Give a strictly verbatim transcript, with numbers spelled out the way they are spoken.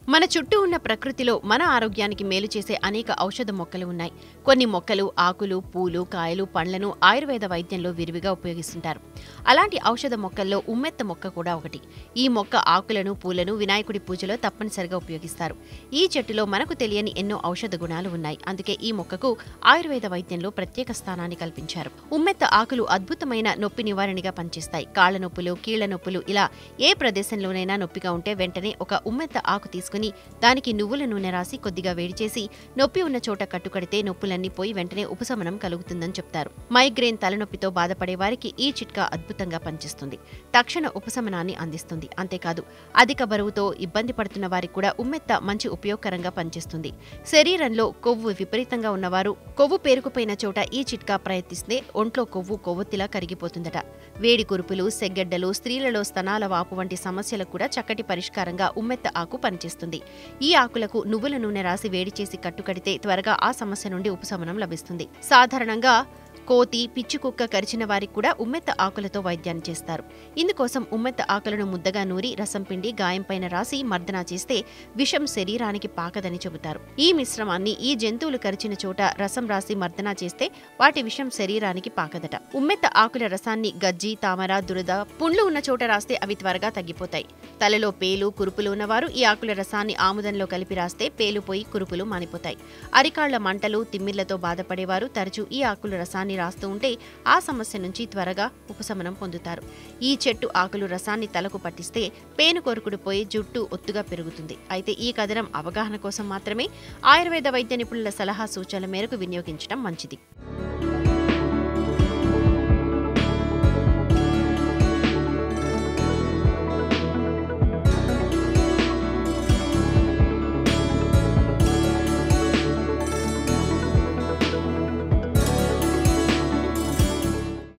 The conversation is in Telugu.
మన చుట్టూ ఉన్న ప్రకృతిలో మన ఆరోగ్యానికి మేలు చేసే అనేక ఔషధ మొక్కలు ఉన్నాయి. కొన్ని మొక్కలు ఆకులు, పూలు, కాయలు, పండ్లను ఆయుర్వేద వైద్యంలో విరివిగా ఉపయోగిస్తుంటారు. అలాంటి ఔషధ మొక్కల్లో ఉమ్మెత్త మొక్క కూడా ఒకటి. ఈ మొక్క ఆకులను, పూలను వినాయకుడి పూజలో తప్పనిసరిగా ఉపయోగిస్తారు. ఈ చెట్టులో మనకు తెలియని ఎన్నో ఔషధ గుణాలు ఉన్నాయి. అందుకే ఈ మొక్కకు ఆయుర్వేద వైద్యంలో ప్రత్యేక స్థానాన్ని కల్పించారు. ఉమ్మెత్త ఆకులు అద్భుతమైన నొప్పి నివారణగా పనిచేస్తాయి. కాళ్ల నొప్పులు, కీళ్ల నొప్పులు ఇలా ఏ ప్రదేశంలోనైనా నొప్పిగా ఉంటే వెంటనే ఒక ఉమ్మెత్త ఆకు తీసుకుని దానికి నువ్వుల నూనె రాసి కొద్దిగా వేడి చేసి నొప్పి ఉన్న చోట కట్టుకడితే నొప్పులన్నీ పోయి వెంటనే ఉపశమనం కలుగుతుందని చెప్తారు. మైగ్రేన్, తలనొప్పితో బాధపడే వారికి ఈ చిట్కా అద్భుతంగా పనిచేస్తుంది. తక్షణ ఉపశమనాన్ని అందిస్తుంది. అంతేకాదు అధిక బరువుతో ఇబ్బంది పడుతున్న వారికి కూడా ఉమ్మెత్త మంచి ఉపయోగకరంగా పనిచేస్తుంది. శరీరంలో కొవ్వు విపరీతంగా ఉన్నవారు కొవ్వు పేరుకుపోయిన చోట ఈ చిట్కా ప్రయత్నిస్తే ఒంట్లో కొవ్వు కొవ్వొత్తిలా కరిగిపోతుందట. వేడి కురుపులు, సెగ్గడ్డలు, స్త్రీలలో స్తనాల వాపు వంటి సమస్యలకు కూడా చక్కటి పరిష్కారంగా ఉమ్మెత్త ఆకు పనిచేస్తుంది. ఈ ఆకులకు నువ్వుల నూనె రాసి వేడి చేసి కట్టుకడితే త్వరగా ఆ సమస్య నుండి ఉపశమనం లభిస్తుంది. సాధారణంగా కోతి, పిచ్చి కుక్క కరిచిన వారికి కూడా ఉమ్మెత్త ఆకులతో వైద్యాన్ని చేస్తారు. ఇందుకోసం ఉమ్మెత్త ఆకులను ముద్దగా నూరి రసం పిండి గాయంపైన రాసి మర్దనా చేస్తే విషం శరీరానికి పాకదని చెబుతారు. ఈ మిశ్రమాన్ని ఈ జంతువులు కరిచిన చోట రసం రాసి మర్దనా చేస్తే వాటి విషం శరీరానికి పాకదట. ఉమ్మెత్త ఆకుల రసాన్ని గజ్జి, తామర, దురద, పుండ్లు ఉన్న చోట రాస్తే అవి త్వరగా తగ్గిపోతాయి. తలలో పేలు, కురుపులు ఉన్నవారు ఈ ఆకుల రసాన్ని ఆముదంలో కలిపి రాస్తే పేలు పోయి కురుపులు మానిపోతాయి. అరికాళ్ల మంటలు, తిమ్మిర్లతో బాధపడేవారు తరచూ ఈ ఆకుల రసాన్ని రాస్తూ ఉంటే ఆ సమస్య నుంచి త్వరగా ఉపశమనం పొందుతారు. ఈ చెట్టు ఆకులు రసాన్ని తలకు పట్టిస్తే పేను కొరుకుడు పోయి జుట్టు ఒత్తుగా పెరుగుతుంది. అయితే ఈ కథనం అవగాహన కోసం మాత్రమే. ఆయుర్వేద వైద్య నిపుణుల సలహా సూచనల మేరకు వినియోగించడం మంచిది.